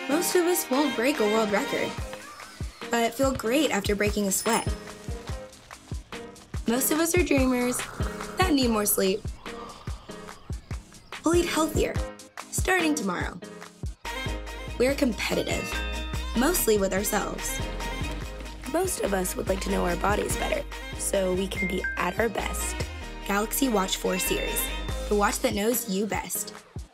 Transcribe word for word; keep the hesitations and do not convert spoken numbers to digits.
Most of us won't break a world record, but feel great after breaking a sweat. Most of us are dreamers that need more sleep. We'll eat healthier, starting tomorrow. We're competitive, mostly with ourselves. Most of us would like to know our bodies better, so we can be at our best. Galaxy Watch four series, the watch that knows you best.